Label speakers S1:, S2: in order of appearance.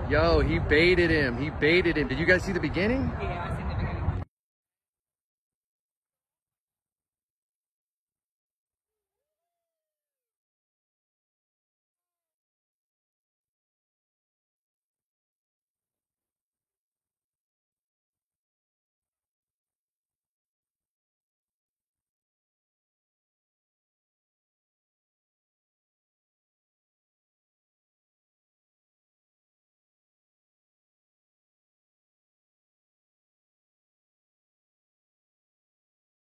S1: Yo, he baited him. He baited him. Did you guys see the beginning?
S2: Yeah, I see